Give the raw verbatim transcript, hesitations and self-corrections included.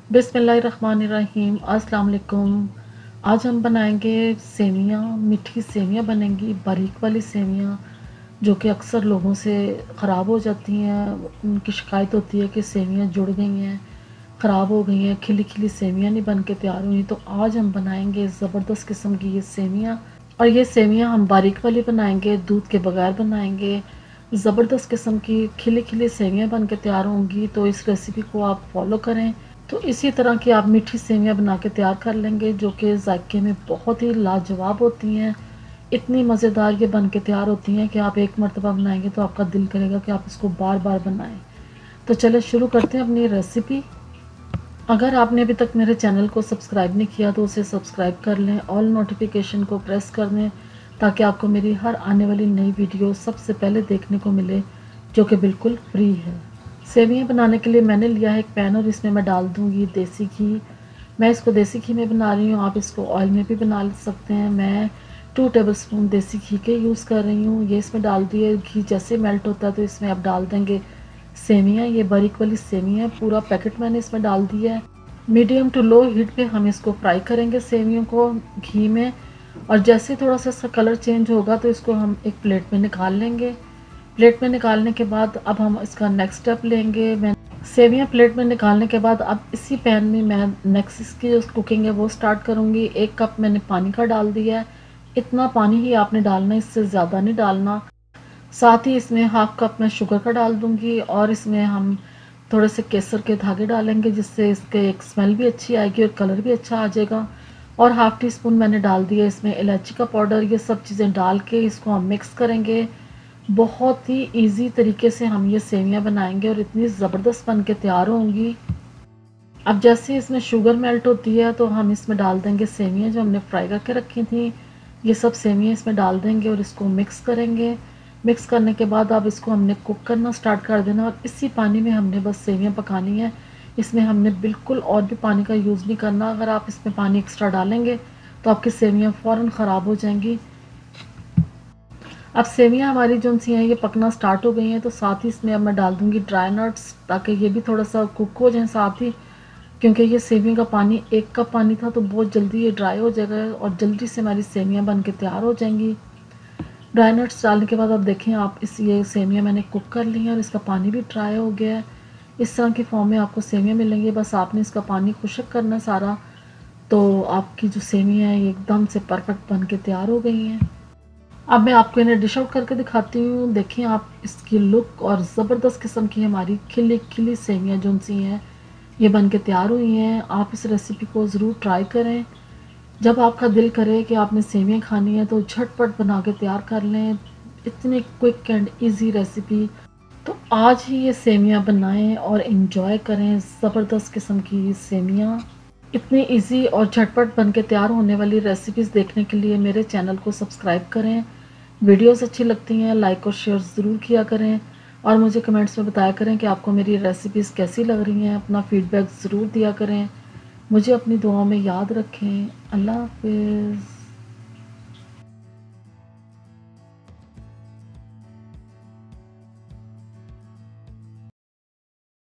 बिस्मिल्लाहिर्रहमानिर्रहीम। अस्सलाम वालेकुम। आज हम बनाएंगे सेवियाँ, मीठी सेवियाँ बनेंगी, बारीक वाली सेवियाँ जो कि अक्सर लोगों से ख़राब हो जाती हैं। उनकी शिकायत होती है कि सेवियाँ जुड़ गई हैं, ख़राब हो गई हैं, खिली खिली सेवियाँ नहीं बन के तैयार हुई। तो आज हम बनाएंगे ज़बरदस्त किस्म की ये सेवियाँ, और ये सेवियाँ हम बारीक वाली बनाएंगे, दूध के बगैर बनाएंगे। ज़बरदस्त किस्म की खिली खिली सेवियाँ बन के तैयार होंगी। तो इस रेसिपी को आप फॉलो करें तो इसी तरह की आप मीठी सेवियाँ बना के तैयार कर लेंगे, जो कि जायके में बहुत ही लाजवाब होती हैं। इतनी मज़ेदार ये बन के तैयार होती हैं कि आप एक मरतबा बनाएंगे तो आपका दिल करेगा कि आप इसको बार बार बनाएं। तो चले शुरू करते हैं अपनी रेसिपी। अगर आपने अभी तक मेरे चैनल को सब्सक्राइब नहीं किया तो उसे सब्सक्राइब कर लें, ऑल नोटिफिकेशन को प्रेस कर दें ताकि आपको मेरी हर आने वाली नई वीडियो सबसे पहले देखने को मिले, जो कि बिल्कुल फ्री है। सेवियाँ बनाने के लिए मैंने लिया है एक पैन, और इसमें मैं डाल दूँगी देसी घी। मैं इसको देसी घी में बना रही हूँ, आप इसको ऑयल में भी बना सकते हैं। मैं टू टेबलस्पून देसी घी के यूज़ कर रही हूँ। ये इसमें डाल दिए। घी जैसे मेल्ट होता है तो इसमें आप डाल देंगे सेवियाँ। ये बारीक वाली सेवियाँ, पूरा पैकेट मैंने इसमें डाल दिया है। मीडियम टू लो हीट पे हम इसको फ्राई करेंगे सेवियों को घी में, और जैसे थोड़ा सा इसका कलर चेंज होगा तो इसको हम एक प्लेट में निकाल लेंगे। प्लेट में निकालने के बाद अब हम इसका नेक्स्ट स्टेप लेंगे। मैं सेवियाँ प्लेट में निकालने के बाद अब इसी पैन में मैं नेक्स्ट इसकी जो कुकिंग है वो स्टार्ट करूँगी। एक कप मैंने पानी का डाल दिया है। इतना पानी ही आपने डालना है, इससे ज़्यादा नहीं डालना। साथ ही इसमें हाफ कप मैं शुगर का डाल दूँगी, और इसमें हम थोड़े से केसर के धागे डालेंगे जिससे इसके एक स्मेल भी अच्छी आएगी और कलर भी अच्छा आ जाएगा। और हाफ़ टी स्पून मैंने डाल दिया इसमें इलायची का पाउडर। ये सब चीज़ें डाल के इसको हम मिक्स करेंगे। बहुत ही इजी तरीके से हम ये सेवियां बनाएंगे और इतनी ज़बरदस्त बन के तैयार होंगी। अब जैसे इसमें शुगर मेल्ट होती है तो हम इसमें डाल देंगे सेवियां जो हमने फ्राई करके रखी थी। ये सब सेवियां इसमें डाल देंगे और इसको मिक्स करेंगे। मिक्स करने के बाद अब इसको हमने कुक करना स्टार्ट कर देना, और इसी पानी में हमने बस सेवियां पकानी है। इसमें हमने बिल्कुल और भी पानी का यूज़ नहीं करना। अगर आप इसमें पानी एक्स्ट्रा डालेंगे तो आपकी सेवियां फ़ौरन ख़राब हो जाएंगी। अब सेवियां हमारी जो सी हैं ये पकना स्टार्ट हो गई हैं, तो साथ ही इसमें अब मैं डाल दूंगी ड्राई नट्स ताकि ये भी थोड़ा सा कुक हो जाए साथ ही, क्योंकि ये सेवियों का पानी एक कप पानी था तो बहुत जल्दी ये ड्राई हो जाएगा और जल्दी से हमारी सेवियां बन के तैयार हो जाएंगी। ड्राई नट्स डालने के बाद अब देखें आप, इस ये सेवियां मैंने कुक कर ली हैं और इसका पानी भी ड्राई हो गया है। इस तरह की फॉर्म में आपको सेवियां मिलेंगी। बस आपने इसका पानी खुश्क करना सारा, तो आपकी जो सेवियां हैं ये एकदम से परफेक्ट बन के तैयार हो गई हैं। अब मैं आपको इन्हें डिश आउट करके दिखाती हूँ। देखिए आप इसकी लुक, और ज़बरदस्त किस्म की हमारी खिली खिली सेवियाँ जो सी हैं ये बन के तैयार हुई हैं। आप इस रेसिपी को ज़रूर ट्राई करें। जब आपका दिल करे कि आपने सेवियाँ खानी है तो झटपट बना के तैयार कर लें। इतनी क्विक एंड इजी रेसिपी। तो आज ही ये सेवियाँ बनाएं और इन्जॉय करें ज़बरदस्त किस्म की सेवियाँ। इतनी इजी और झटपट बन के तैयार होने वाली रेसिपीज़ देखने के लिए मेरे चैनल को सब्सक्राइब करें। वीडियोस अच्छी लगती हैं लाइक और शेयर ज़रूर किया करें, और मुझे कमेंट्स में बताया करें कि आपको मेरी रेसिपीज़ कैसी लग रही हैं। अपना फीडबैक ज़रूर दिया करें। मुझे अपनी दुआओं में याद रखें। अल्लाह हाफ़िज़।